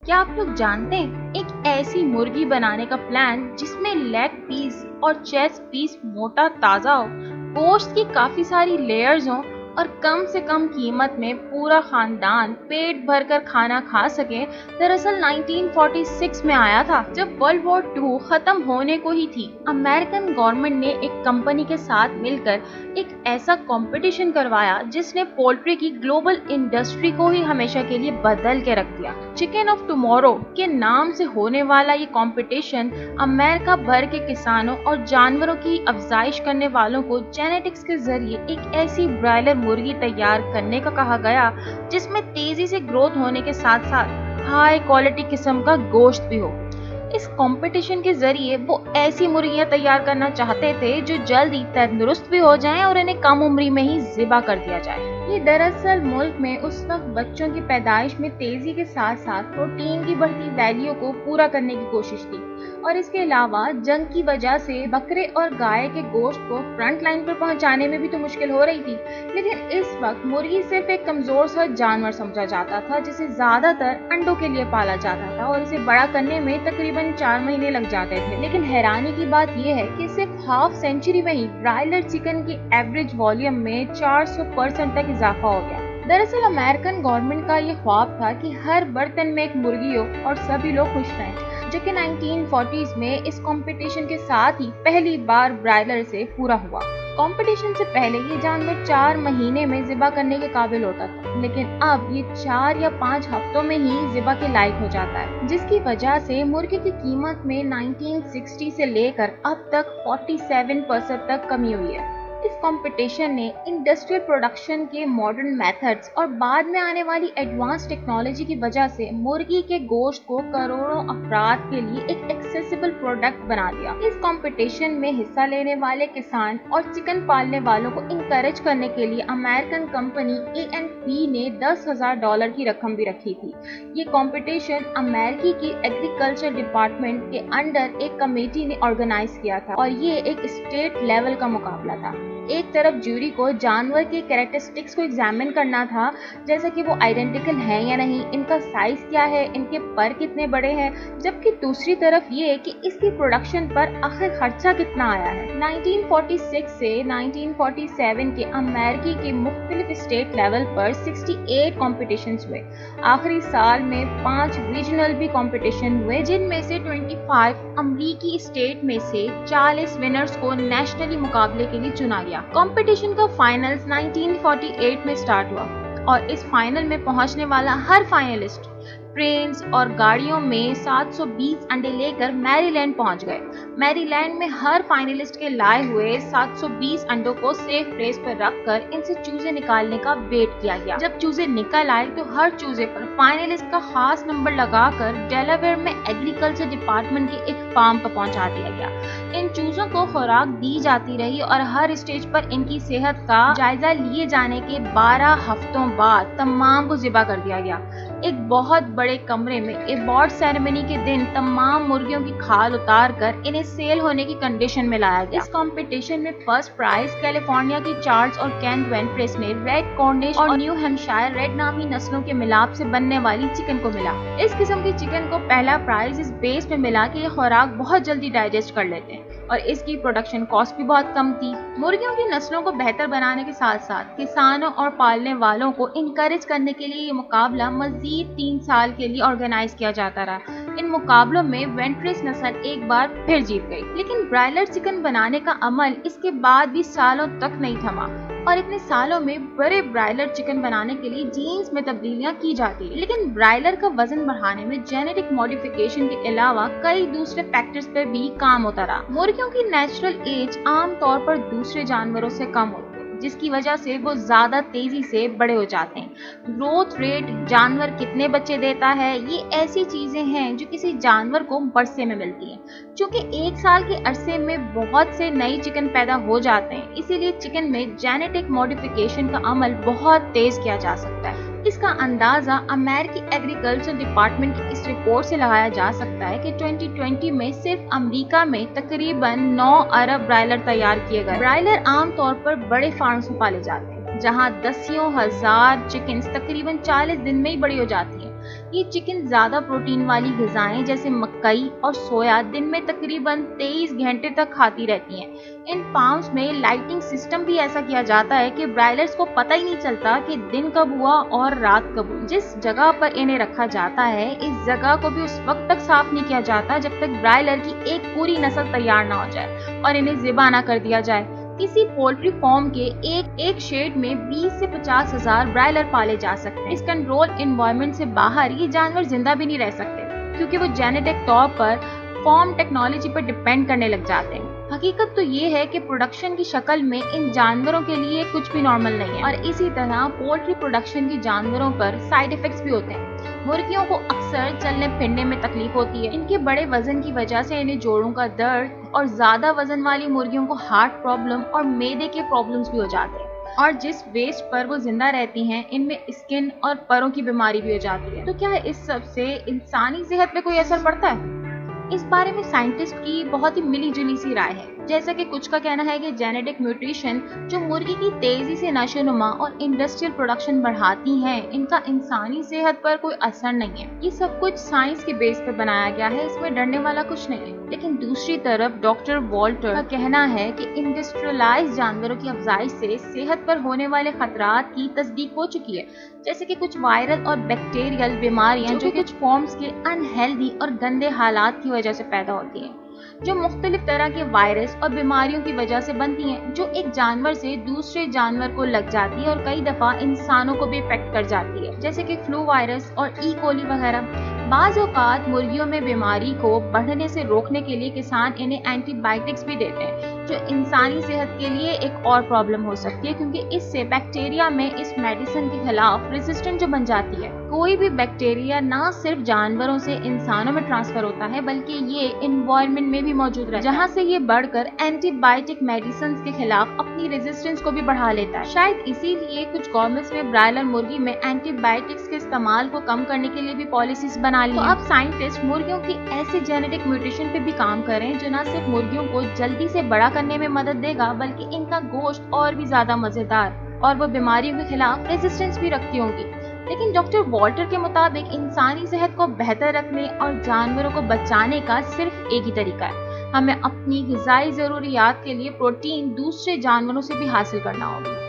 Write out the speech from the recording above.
کیا آپ لوگ جانتے ہیں ایک ایسی مرغی بنانے کا پلان جس میں لیگ پیس اور چیسٹ پیس موٹا تازہ ہو، گوشت کی کافی ساری لیئرز ہوں اور کم سے کم قیمت میں پورا خاندان پیٹ بھر کر کھانا کھا سکے، دراصل 1946 میں آیا تھا جب ورلڈ وار 2 ختم ہونے کو ہی تھی۔ امریکن گورنمنٹ نے ایک کمپنی کے ساتھ مل کر ایک ایسا کمپٹیشن کروایا جس نے پولٹری کی گلوبل انڈسٹری کو ہی ہمیشہ کے لیے بدل کے رکھ دیا۔ چکن آف ٹمورو کے نام سے ہونے والا یہ کمپٹیشن امریکہ بھر کے کسانوں اور جانوروں کی افزائش کرنے والوں کو جینیٹکس کے ذریعے ایک ایسی برائلر مرغی تیار کرنے کا کہا گیا جس میں تیزی سے گروتھ ہونے کے ساتھ ساتھ ہائی کوالٹی قسم کا گوشت بھی ہو۔ اس کمپٹیشن کے ذریعے وہ ایسی مرغیاں تیار کرنا چاہتے تھے جو جلدی تندرست بھی ہو جائیں اور انہیں کم عمری میں ہی ذبح کر دیا جائے۔ یہ دراصل ملک میں اس وقت بچوں کی پیدائش میں تیزی کے ساتھ ساتھ پروٹین کی بڑھتی ویلیو کو پورا کرنے کی کوشش تھی، اور اس کے علاوہ جنگ کی وجہ سے بکرے اور گائے کے گوشت کو فرنٹ لائن پر پہنچانے میں بھی تو مشکل ہو رہی تھی۔ لیکن اس وقت مرغی صرف ایک کمزور سا جانور سمجھا جاتا تھا جسے زیادہ تر انڈوں کے لیے پالا جاتا تھا، اور اسے بڑا کرنے میں تقریباً 4 مہینے لگ جاتے تھے۔ لیکن حیرانی کی بات یہ ہے کہ صرف ہاف سینچری میں ہی برائلر چکن کی ایوریج والیوم میں 400% تک اضافہ ہو گیا۔ دراصل امریکن گورنمنٹ کا یہ خواب تھا کہ ہر برتن میں ایک مرغی ہو اور سبھی لوگ خوش رہیں، جو کہ 1940s میں اس کمپٹیشن کے ساتھ ہی پہلی بار برائلر سے پورا ہوا۔ کمپٹیشن سے پہلے یہ جانور 4 مہینے میں ذبح کرنے کے قابل ہوتا تھا، لیکن اب یہ 4 یا 5 ہفتوں میں ہی ذبح کے لائق ہو جاتا ہے، جس کی وجہ سے مرغی کی قیمت میں 1960 سے لے کر اب تک 47% تک کمی ہوئی ہے۔ اس کمپٹیشن نے انڈسٹریل پروڈکشن کے ماڈرن میتھڈز اور بعد میں آنے والی ایڈوانس ٹیکنالوجی کی وجہ سے مرغی کے گوشت کو کروڑوں افراد کے لیے ایک ایکسیسیبل پروڈکٹ بنا دیا۔ اس کمپٹیشن میں حصہ لینے والے کسان اور چکن پالنے والوں کو انکریج کرنے کے لیے امریکن کمپنی A&P نے $10,000 کی رقم بھی رکھی تھی۔ یہ کمپٹیشن امریکی کی ایگریکلچر ڈپارٹمنٹ کے انڈر ایک کمیٹی نے آرگنائز کیا تھا، اور یہ ایک اسٹیٹ لیول کا مقابلہ تھا۔ ایک طرف جیوری کو جانور کے کریکٹرسٹکس کو ایگزامن کرنا تھا، جیسا کہ وہ آئیڈینٹیکل ہیں یا نہیں، ان کا سائز کیا ہے، ان کے پر کتنے بڑے ہیں، جبکہ دوسری طرف یہ کہ اس کی پروڈکشن پر آخر خرچہ کتنا آیا ہے۔ 1946 سے 1947 کے امریکی کے مختلف اسٹیٹ لیول پر 68 کمپٹیشنز ہوئے۔ آخری سال میں 5 ریجنل بھی کمپٹیشن ہوئے، جن میں سے 25 امریکی اسٹیٹ میں سے 40 ونرز کو نیشنلی مقابلے کے لیے چنا گیا۔ کمپٹیشن کا فائنلز 1948 میں سٹارٹ ہوا، اور اس فائنل میں پہنچنے والا ہر فائنلسٹ ٹرینز اور گاڑیوں میں 720 انڈے لے کر میری لینڈ پہنچ گئے۔ میری لینڈ میں ہر فائنلسٹ کے لائے ہوئے 720 انڈوں کو سیف پلیس پر رکھ کر ان سے چوزے نکالنے کا ویٹ کیا گیا۔ جب چوزے نکل آئے تو ہر چوزے پر فائنلسٹ کا خاص نمبر لگا کر ڈیلاویئر میں ایگریکلچر ڈپارٹمنٹ کے ایک فارم پر پہنچا دیا گیا۔ ان چوزوں کو خوراک دی جاتی رہی، اور ہر اسٹیج پر ان کی صحت کا جائزہ لیے جانے کے 12 ہفتوں بعد تمام کو ذبح کر دیا گیا۔ ایک بہت بڑے کمرے میں ایوارڈ سیریمنی کے دن تمام مرغیوں کی کھال اتار کر انہیں سیل ہونے کی کنڈیشن میں لایا گیا۔ اس کمپٹیشن میں فرسٹ پرائز کیلیفورنیا کی چارلز اور کینٹ وینٹریس نے ریڈ کارنش اور نیو ہیمپشائر ریڈ نامی نسلوں کے ملاپ سے بننے والی چکن کو ملا۔ اس قسم کی چکن کو پہلا پرائز اس بیس میں ملا کہ یہ خوراک بہت جلدی ڈائجسٹ کر لیتے ہیں، اور اس کی پروڈکشن کاسٹ بھی بہت کم تھی۔ مرغیوں کی نسلوں کو بہتر بنانے کے ساتھ ساتھ کسانوں اور پالنے والوں کو انکریج کرنے کے لیے یہ مقابلہ مزید 3 سال کے لیے آرگنائز کیا جاتا رہا۔ ان مقابلوں میں وینٹریس نسل ایک بار پھر جیت گئی، لیکن برائلر چکن بنانے کا عمل اس کے بعد بھی سالوں تک نہیں تھما، اور اتنے سالوں میں بڑے برائلر چکن بنانے کے لیے جینز میں تبدیلیاں کی جاتی ہیں، لیکن برائلر کا وزن بڑھانے میں جینیٹک ماڈیفیکیشن کے علاوہ کئی دوسرے فیکٹرز پر بھی کام ہوتا رہا۔ مرغیوں کی نیچرل ایج عام طور پر دوسرے جانوروں سے کم ہوتی ہے، جس کی وجہ سے وہ زیادہ تیزی سے بڑے ہو جاتے ہیں۔ گروتھ ریٹ، جانور کتنے بچے دیتا ہے، یہ ایسی چیزیں ہیں جو کسی جانور کو برسے میں ملتی ہیں۔ چونکہ 1 سال کے عرصے میں بہت سے نئی چکن پیدا ہو جاتے ہیں، اسی لیے چکن میں جینیٹک ماڈیفیکیشن کا عمل بہت تیز کیا جا سکتا ہے۔ اس کا اندازہ امریکی ایگریکلچر ڈپارٹمنٹ کی اس رپورٹ سے لگایا جا سکتا ہے کہ 2020 میں صرف امریکہ میں تقریباً 9 ارب برائلر تیار کیے گئے۔ برائلر عام طور پر بڑے فارمز میں پالے جاتے ہیں، جہاں دسیوں ہزار چکنز تقریباً 40 دن میں ہی بڑی ہو جاتی ہیں۔ ये चिकन ज्यादा प्रोटीन वाली ग़िज़ाएं जैसे मकई और सोया दिन में तकरीबन 23 घंटे तक खाती रहती हैं। इन फार्म्स में लाइटिंग सिस्टम भी ऐसा किया जाता है कि ब्रायलर्स को पता ही नहीं चलता कि दिन कब हुआ और रात कब हुई। जिस जगह पर इन्हें रखा जाता है, इस जगह को भी उस वक्त तक साफ नहीं किया जाता जब तक ब्रायलर की एक पूरी नस्ल तैयार ना हो जाए और इन्हें ज़िबा ना कर दिया जाए। किसी पोल्ट्री फार्म के एक शेड में 20 से 50 हजार ब्रायलर पाले जा सकते हैं। इस कंट्रोल एनवायरनमेंट से बाहर ये जानवर जिंदा भी नहीं रह सकते क्योंकि वो जेनेटिक तौर पर फार्म टेक्नोलॉजी पर डिपेंड करने लग जाते हैं। हकीकत तो ये है कि प्रोडक्शन की शक्ल में इन जानवरों के लिए कुछ भी नॉर्मल नहीं है और इसी तरह पोल्ट्री प्रोडक्शन के जानवरों पर साइड इफेक्ट्स भी होते हैं। मुर्गियों को अक्सर चलने फिरने में तकलीफ होती है। इनके बड़े वजन की वजह से इन्हें जोड़ों का दर्द और ज्यादा वजन वाली मुर्गियों को हार्ट प्रॉब्लम और मैदे के प्रॉब्लम्स भी हो जाते हैं। और जिस वेस्ट पर वो जिंदा रहती हैं, इनमें स्किन और परों की बीमारी भी हो जाती है। तो क्या इस सब से इंसानी सेहत पे कोई असर पड़ता है? इस बारे में साइंटिस्ट की बहुत ही मिली जुली सी राय है। जैसा कि कुछ का कहना है कि जेनेटिक म्यूटेशन जो मुर्गी की तेजी से नशोनुमा और इंडस्ट्रियल प्रोडक्शन बढ़ाती हैं, इनका इंसानी सेहत पर कोई असर नहीं है। ये सब कुछ साइंस के बेस पे बनाया गया है, इसमें डरने वाला कुछ नहीं है। लेकिन दूसरी तरफ डॉक्टर वॉल्टर का कहना है कि इंडस्ट्रियलाइज्ड जानवरों की अफजाइश से सेहत पर होने वाले खतरात की तस्दीक हो चुकी है, जैसे कि कुछ वायरल और बैक्टीरियल बीमारियां जो कुछ फॉर्म्स के अनहेल्दी और गंदे हालात की वजह से पैदा होती हैं, जो मुख्तलिफ तरह के वायरस और बीमारियों की वजह से बनती हैं, जो एक जानवर से दूसरे जानवर को लग जाती है और कई दफा इंसानों को भी इफेक्ट कर जाती है, जैसे कि फ्लू वायरस और ई कोली वगैरह। बाज़ औक़ात मुर्गियों में बीमारी को बढ़ने से रोकने के लिए किसान इन्हें एंटीबायोटिक्स भी देते हैं, जो इंसानी सेहत के लिए एक और प्रॉब्लम हो सकती है क्योंकि इससे बैक्टीरिया में इस मेडिसिन के खिलाफ रेजिस्टेंट जो बन जाती है। कोई भी बैक्टीरिया ना सिर्फ जानवरों से इंसानों में ट्रांसफर होता है बल्कि ये एनवायरनमेंट में भी मौजूद रहता है, जहाँ से ये बढ़कर एंटीबायोटिक मेडिसिन के खिलाफ अपनी रेजिस्टेंस को भी बढ़ा लेता है। शायद इसीलिए कुछ गवर्नमेंट्स ने ब्रायलर मुर्गी में एंटीबायोटिक्स के इस्तेमाल को कम करने के लिए भी पॉलिसीज बना ली। तो अब साइंटिस्ट मुर्गियों की ऐसे जेनेटिक म्यूटेशन पे भी काम कर रहे हैं जो न सिर्फ मुर्गियों को जल्दी से बड़ा करने में मदद देगा बल्कि इनका गोश्त और भी ज्यादा मजेदार और वो बीमारियों के खिलाफ रेजिस्टेंस भी रखती होंगी। लेकिन डॉक्टर वॉल्टर के मुताबिक इंसानी सेहत को बेहतर रखने और जानवरों को बचाने का सिर्फ एक ही तरीका है, हमें अपनी ग़िज़ाई ज़रूरियात के लिए प्रोटीन दूसरे जानवरों से भी हासिल करना होगा।